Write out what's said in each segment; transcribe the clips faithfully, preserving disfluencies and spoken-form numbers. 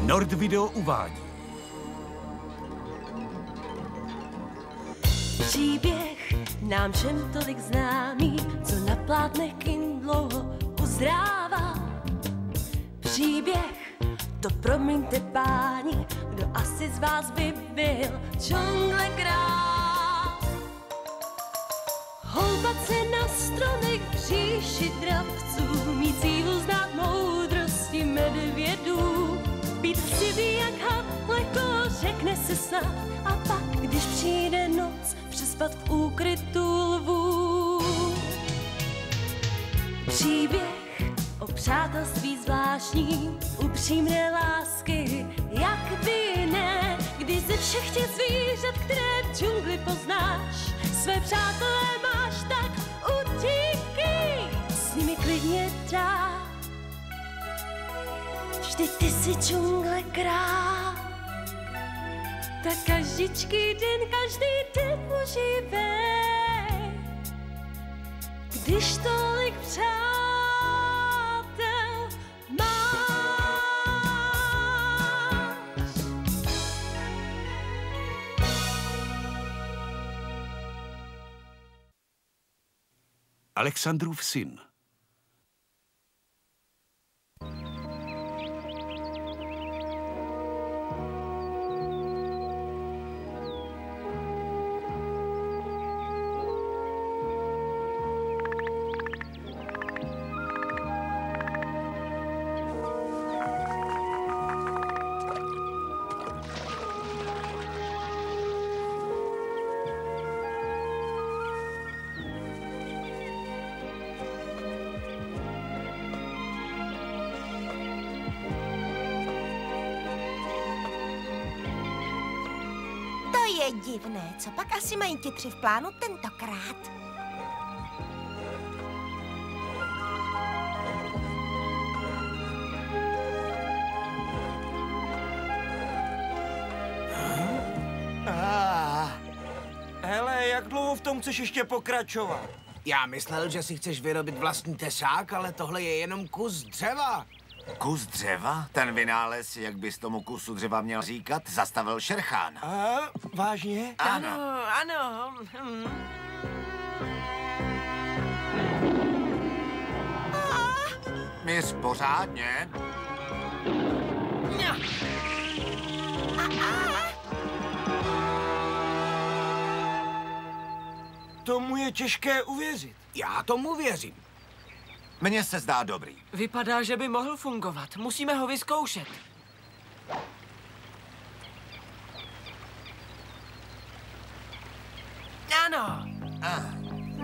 Nordvideo uvádí. Příběh nám všem tolik známý, co na plátnech kin dlouho uzdrává. Příběh, to promiňte páni, kdo asi z vás by byl džunglekrál. Houbat se na stromech v říši dravců, mít sílu znát moudrosti medvědů. Být chtivý jak had, lehko řekne se snad, a pak, když přijde noc, přespat v úkrytu lvů. Příběh o přátelství zvláštní, upřímné lásky, jak by ne, když ze všech těch zvířat, které v džungli poznáš, své přátelé máš, tak utíkej s nimi klidně dál. Vždyť ty jsi džunglekrál, tak každičký den, každý den užívej, když tolik přátel máš. Alexandrův syn. Je divné, co pak asi mají ti tři v plánu tentokrát? Ah. Hele, jak dlouho v tom chceš ještě pokračovat? Já myslel, že si chceš vyrobit vlastní tesák, ale tohle je jenom kus dřeva. Kus dřeva? Ten vynález, jak bys tomu kusu dřeva měl říkat, zastavil Šerchán. A, vážně? Ano. Ano, hm. Měř pořádně. Tomu je těžké uvěřit. Já tomu věřím. Mně se zdá dobrý. Vypadá, že by mohl fungovat. Musíme ho vyzkoušet. Ano. Ah.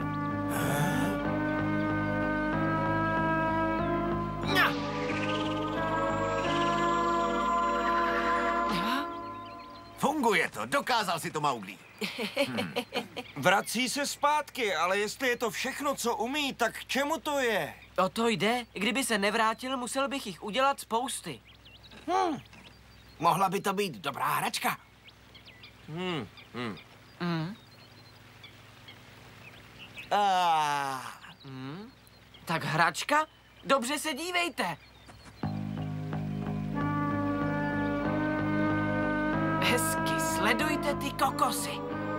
Funguje to, dokázal si to Mowgli. Hmm. Vrací se zpátky, ale jestli je to všechno, co umí, tak k čemu to je? O to jde. Kdyby se nevrátil, musel bych jich udělat spousty. Hmm. Mohla by to být dobrá hračka. Hmm. Hmm. Mm. Ah. Mm. Tak hračka? Dobře se dívejte. Hezky sledujte ty kokosy.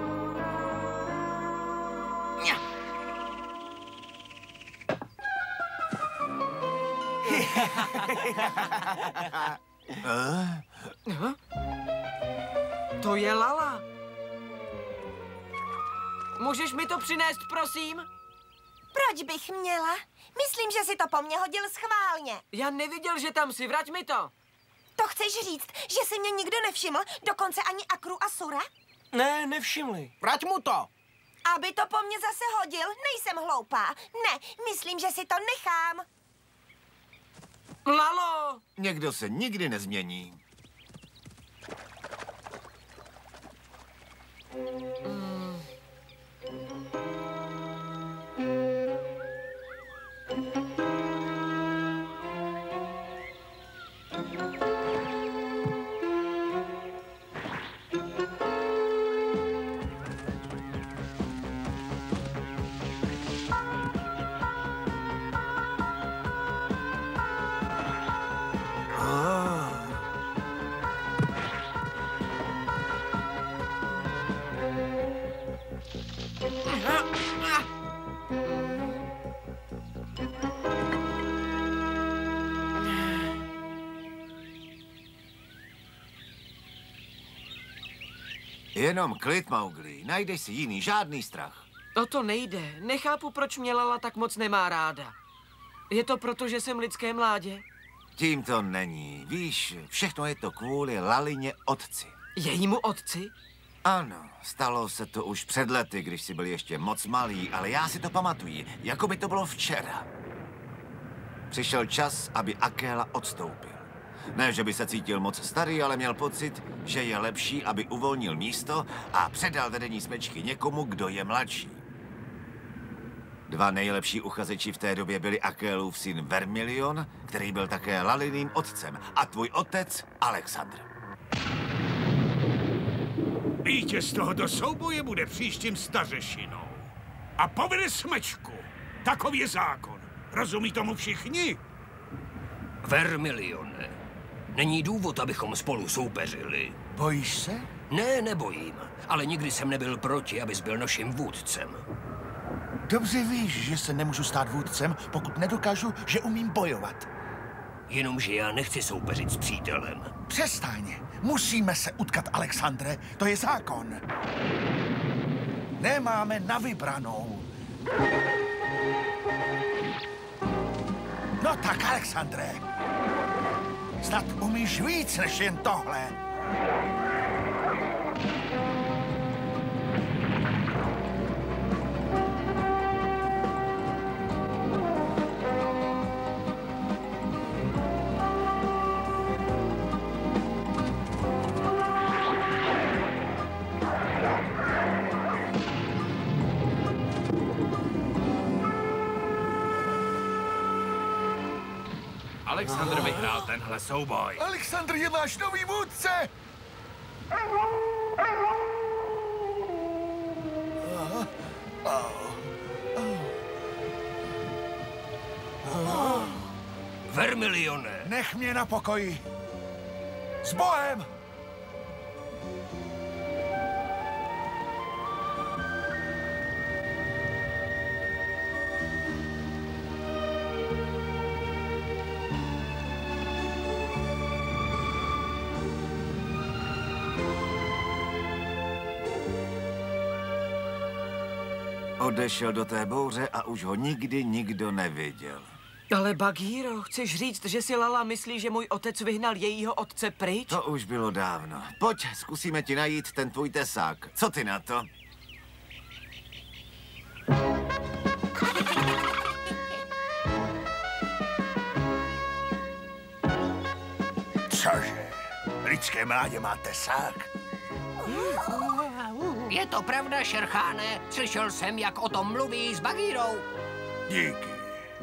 uh? To je Lala. Můžeš mi to přinést, prosím? Proč bych měla? Myslím, že si to po mně hodil schválně. Já neviděl, že tam si. Vrať mi to. To chceš říct, že si mě nikdo nevšiml? Dokonce ani Akru a Sura? Ne, nevšimli. Vrať mu to. Aby to po mně zase hodil? Nejsem hloupá. Ne, myslím, že si to nechám. Lalo! Někdo se nikdy nezmění. Mm. Jenom klid, Mowgli. Najdeš si jiný, žádný strach. O to nejde. Nechápu, proč mě Lala tak moc nemá ráda. Je to proto, že jsem lidské mládě? Tím to není. Víš, všechno je to kvůli Lalině otci. Jejímu otci? Ano, stalo se to už před lety, když jsi byl ještě moc malý, ale já si to pamatuji, jako by to bylo včera. Přišel čas, aby Akéla odstoupil. Ne, že by se cítil moc starý, ale měl pocit, že je lepší, aby uvolnil místo a předal vedení smečky někomu, kdo je mladší. Dva nejlepší uchazeči v té době byli Akélův syn Vermilion, který byl také Laliným otcem, a tvůj otec Alexandr. Vítěz tohoto souboje bude příštím stařešinou. A povede smečku. Takový je zákon. Rozumí tomu všichni? Vermilione, není důvod, abychom spolu soupeřili. Bojíš se? Ne, nebojím, ale nikdy jsem nebyl proti, abys byl naším vůdcem. Dobře víš, že se nemůžu stát vůdcem, pokud nedokážu, že umím bojovat. Jenomže já nechci soupeřit s přítelem. Přestaň. Musíme se utkat, Alexandre. To je zákon. Nemáme na vybranou. No tak, Alexandre. Snad umíš víc než jen tohle. Alexandr vyhrál tenhle souboj. Alexandr je náš nový vůdce! Vermilione! Nech mě na pokoji. S Bohem! Odešel do té bouře a už ho nikdy nikdo neviděl. Ale Bagheero, chceš říct, že si Lala myslí, že můj otec vyhnal jejího otce pryč? To už bylo dávno. Pojď, zkusíme ti najít ten tvůj tesák. Co ty na to? Cože? Lidské mládě má tesák? Je to pravda, Šercháne? Slyšel jsem, jak o tom mluví s Bagheerou. Díky.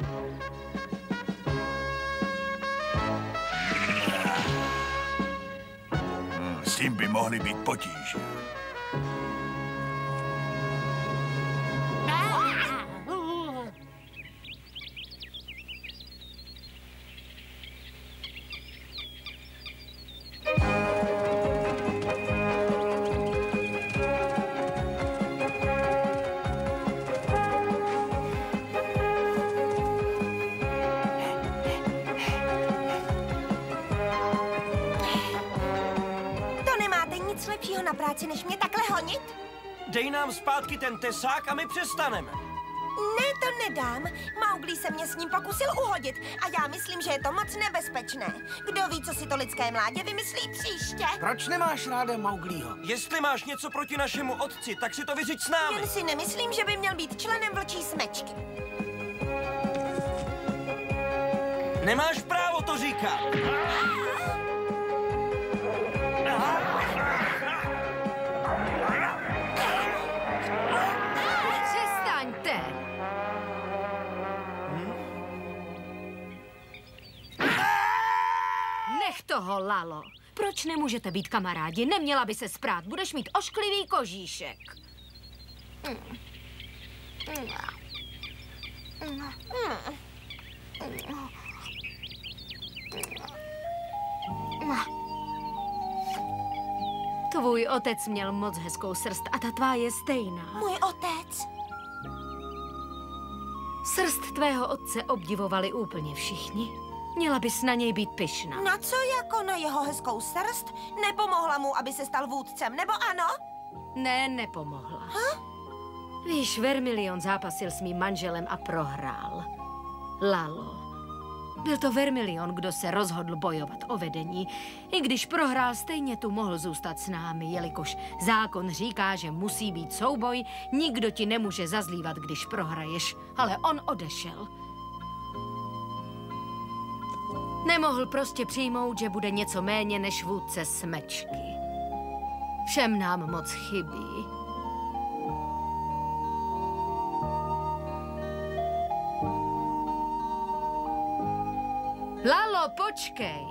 Hmm, s tím by mohly být potíže. Na práci, než mě takhle honit? Dej nám zpátky ten tesák a my přestaneme. Ne, to nedám. Mowgli se mě s ním pokusil uhodit a já myslím, že je to moc nebezpečné. Kdo ví, co si to lidské mládě vymyslí příště? Proč nemáš ráda Mowgliho? Jestli máš něco proti našemu otci, tak si to vyřiď s námi. Jen si nemyslím, že by měl být členem vlčí smečky. Nemáš právo to říkat. Přestaňte! Nech toho, Lalo. Proč nemůžete být kamarádi? Neměla by se sprát. Budeš mít ošklivý kožíšek. Tvůj otec měl moc hezkou srst a ta tvá je stejná. Můj otec? Srst tvého otce obdivovali úplně všichni. Měla bys na něj být pyšná. Na co jako na jeho hezkou srst? Nepomohla mu, aby se stal vůdcem, nebo ano? Ne, nepomohla. Ha? Víš, Vermilion zápasil s mým manželem a prohrál. Lalo. Byl to Vermilion, kdo se rozhodl bojovat o vedení. I když prohrál, stejně tu mohl zůstat s námi, jelikož zákon říká, že musí být souboj, nikdo ti nemůže zazlívat, když prohraješ, ale on odešel. Nemohl prostě přijmout, že bude něco méně než vůdce smečky. Všem nám moc chybí. Lalo, počkej!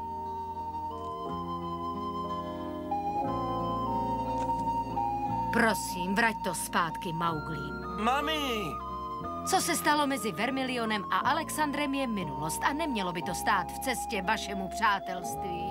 Prosím, vrať to zpátky Mauglím. Mami! Co se stalo mezi Vermilionem a Alexandrem je minulost a nemělo by to stát v cestě vašemu přátelství.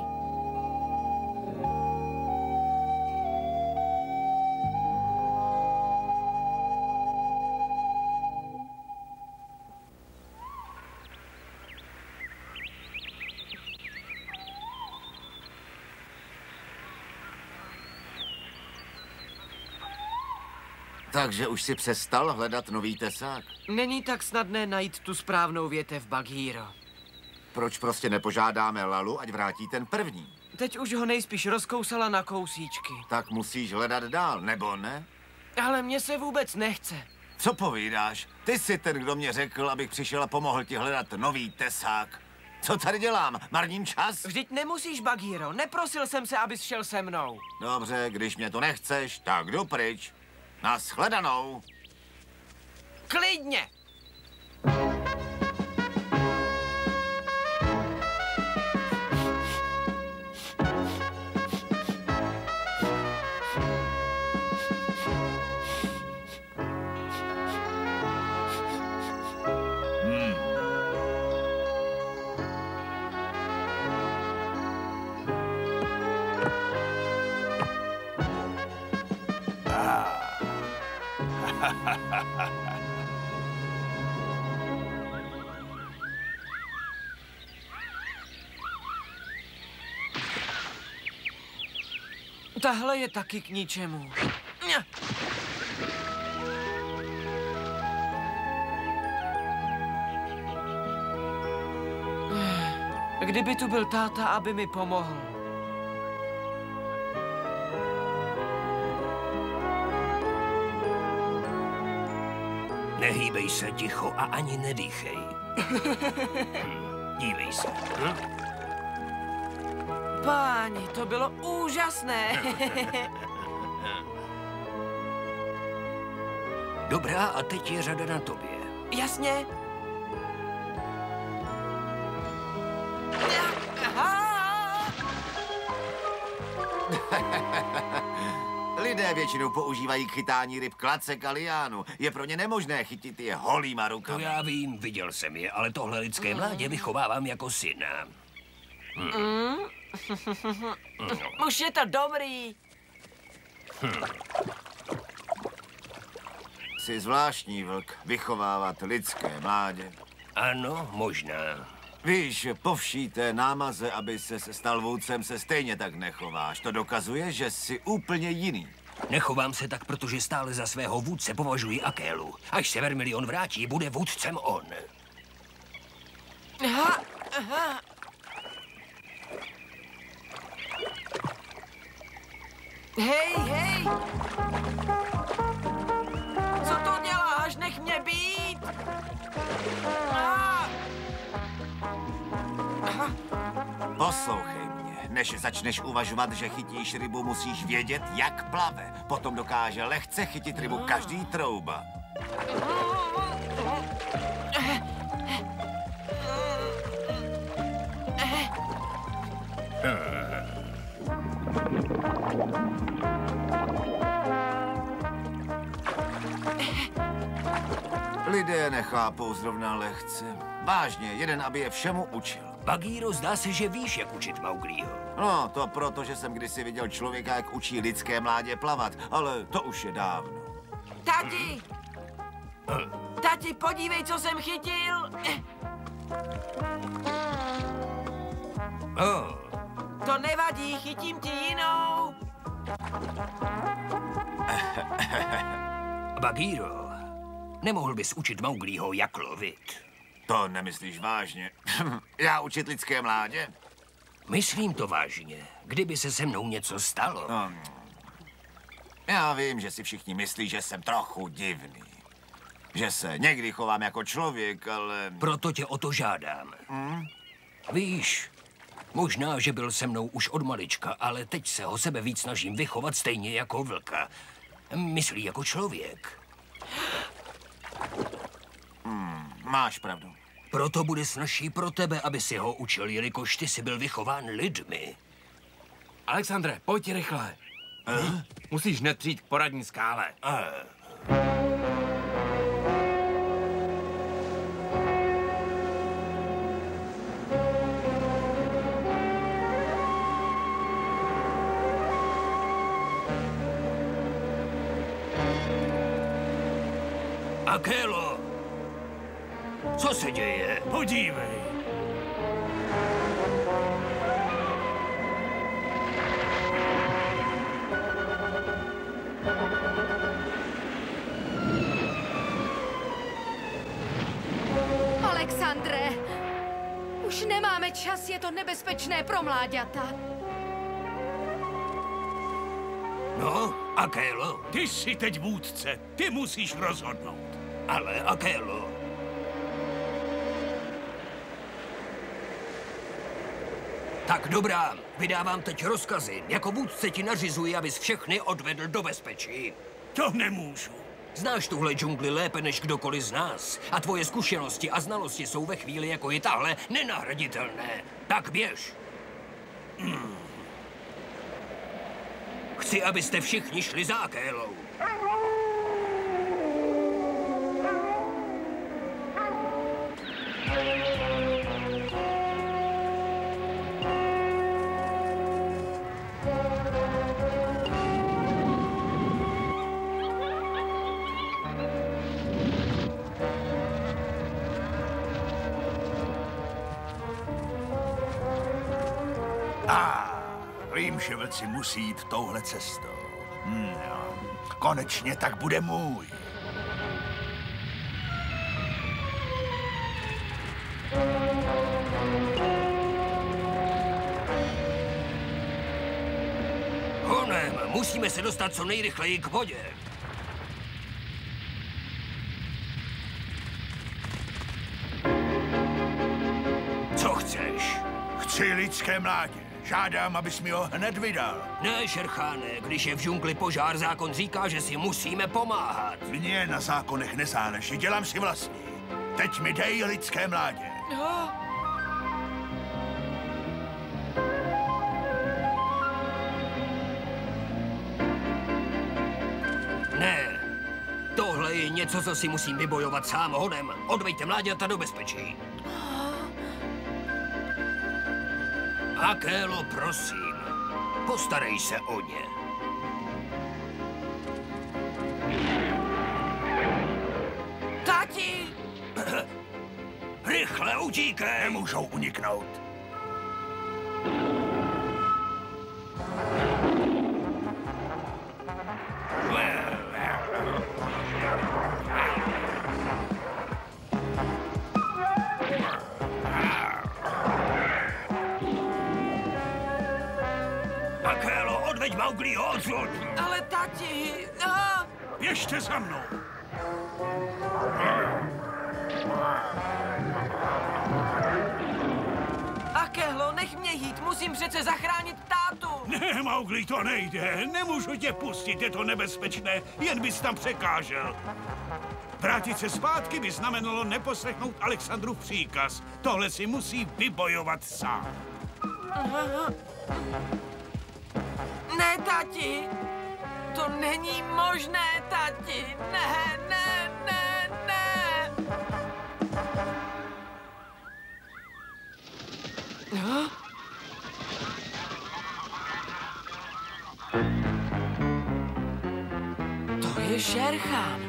Takže už si přestal hledat nový tesák? Není tak snadné najít tu správnou větev, Bagheero. Proč prostě nepožádáme Lalu, ať vrátí ten první? Teď už ho nejspíš rozkousala na kousíčky. Tak musíš hledat dál, nebo ne? Ale mně se vůbec nechce. Co povídáš? Ty jsi ten, kdo mě řekl, abych přišel a pomohl ti hledat nový tesák. Co tady dělám? Marním čas? Vždyť nemusíš, Bagheero. Neprosil jsem se, abys šel se mnou. Dobře, když mě to nechceš, tak jdu pryč. Nashledanou. Klidně! Tahle je taky k ničemu. Kdyby tu byl táta, aby mi pomohl. Nehýbej se ticho a ani nedýchej. Hm, dívej se. Hm? Páni, to bylo úžasné. Dobrá, a teď je řada na tobě. Jasně. Lidé většinou používají k chytání ryb klacek a liánu. Je pro ně nemožné chytit je holýma rukama. To já vím, viděl jsem je, ale tohle lidské mládě vychovávám jako syna. Hm. Mm. Už je to dobrý. Hm. Jsi zvláštní vlk, vychovávat lidské mládě. Ano, možná. Víš, po vší té námaze, aby se stal vůdcem, se stejně tak nechováš. To dokazuje, že jsi úplně jiný. Nechovám se tak, protože stále za svého vůdce považuji Akélu. Až se Vermilion vrátí, bude vůdcem on. Aha, aha. Hej, hej! Co to děláš? Nech mě být! Ah! Aha. Poslouchej mě, než začneš uvažovat, že chytíš rybu, musíš vědět, jak plave. Potom dokáže lehce chytit rybu každý trouba. Lidé nechápou zrovna lehce. Vážně, jeden, aby je všemu učil. Bagheero, zdá se, že víš, jak učit Mauglího. No, to proto, že jsem kdysi viděl člověka, jak učí lidské mládě plavat, ale to už je dávno. Tati! Tati, podívej, co jsem chytil! Oh. To nevadí, chytím ti jinou. Bagheero, nemohl bys učit Mauglího, jak lovit? To nemyslíš vážně? Já učit lidské mládě? Myslím to vážně. Kdyby se se mnou něco stalo. No, já vím, že si všichni myslí, že jsem trochu divný. Že se někdy chovám jako člověk, ale... Proto tě o to žádám. Hmm? Víš, možná, že byl se mnou už od malička, ale teď se ho sebe víc snažím vychovat stejně jako vlka. Myslí jako člověk. Hmm, máš pravdu. Proto bude snazší pro tebe, aby si ho učil, jelikož ty jsi byl vychován lidmi. Alexandre, pojď rychle. Uh? Musíš hned přijít k poradní skále. Uh. Akélo! Co se děje? Podívej. Alexandre, už nemáme čas, je to nebezpečné pro mláďata. No, Akélo? Ty jsi teď vůdce, ty musíš rozhodnout. Ale Akélo... Tak dobrá, vydávám teď rozkazy. Jako vůdce ti nařizuji, abys všechny odvedl do bezpečí. To nemůžu. Znáš tuhle džungli lépe než kdokoliv z nás. A tvoje zkušenosti a znalosti jsou ve chvíli jako je tahle nenahraditelné. Tak běž. Hmm. Chci, abyste všichni šli za Akélou. Vím, že vlci musí jít touhle cestou. Hmm, no. Konečně tak bude můj. Honem, musíme se dostat co nejrychleji k vodě. Co chceš? Chci lidské mládě. Žádám, abys mi ho hned vydal. Ne, Šercháne, když je v džungli požár, zákon říká, že si musíme pomáhat. Mně na zákonech nezáleží, dělám si vlastní. Teď mi dej lidské mládě. No. Ne, tohle je něco, co si musím vybojovat sám honem. Odveďte mláďata do bezpečí. Akélo, prosím, postarej se o ně. Tati! Rychle utíkej! Nemůžou uniknout. Akélo, odveď Mauglího odsud! Ale tati... A... Běžte za mnou. Akélo, nech mě jít, musím přece zachránit tátu. Ne, Mowgli, to nejde. Nemůžu tě pustit, je to nebezpečné, jen bys tam překážel. Vrátit se zpátky by znamenalo neposlechnout Alexandrův příkaz. Tohle si musí vybojovat sám. Ne, tati. To není možné, tati. Ne, ne, ne, ne. Huh? To je Šerchán.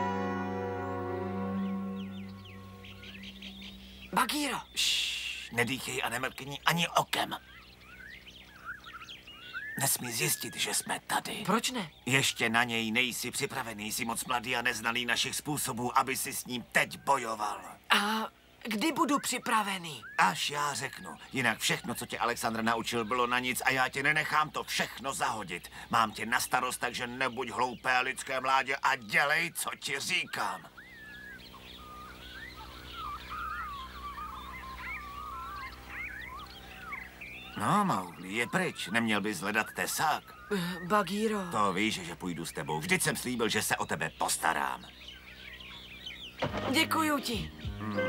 Bagheero. Šš, nedýchej a nemrkni ani okem. nesmí zjistit, že jsme tady. Proč ne? Ještě na něj nejsi připravený, jsi moc mladý a neznalý našich způsobů, aby si s ním teď bojoval. A kdy budu připravený? Až já řeknu. Jinak všechno, co tě Alexandr naučil, bylo na nic a já tě nenechám to všechno zahodit. Mám tě na starost, takže nebuď hloupé lidské mládě a dělej, co ti říkám. No, Mowgli, je pryč. Neměl bys hledat tesák? Uh, Bagheero. To víš, že půjdu s tebou. Vždyť jsem slíbil, že se o tebe postarám. Děkuju ti. Hmm.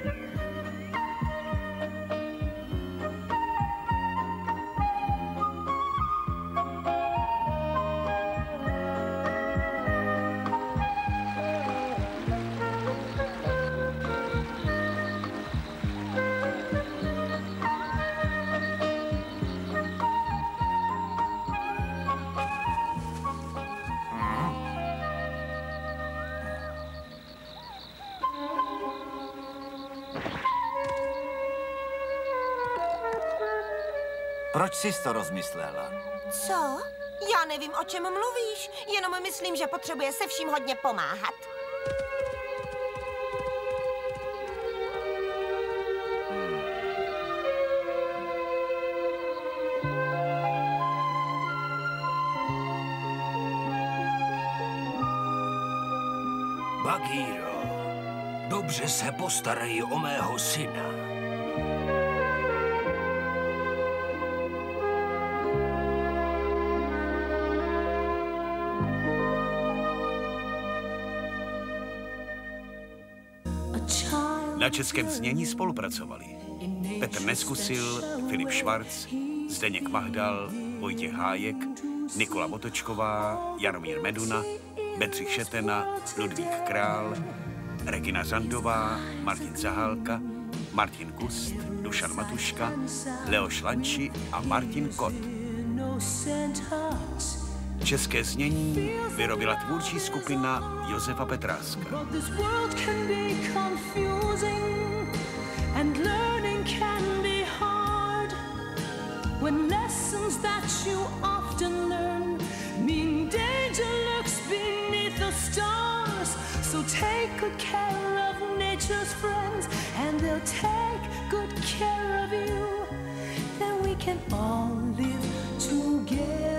Proč jsi to rozmyslela? Co? Já nevím, o čem mluvíš. Jenom myslím, že potřebuje se vším hodně pomáhat. Bagheero, dobře se postarej o mého syna. Na českém znění spolupracovali Petr Neskusil, Filip Švarc, Zdeněk Mahdal, Vojtěch Hájek, Nikola Motočková, Jaromír Meduna, Bedřich Šetena, Ludvík Král, Regina Zandová, Martin Zahálka, Martin Kust, Dušan Matuška, Leoš Lanči a Martin Kot. České znění vyrobila tvůrčí skupina Josefa Petráska. And learning can be hard when lessons that you often learn mean danger lurks beneath the stars. So take good care of nature's friends, and they'll take good care of you. Then we can all live together.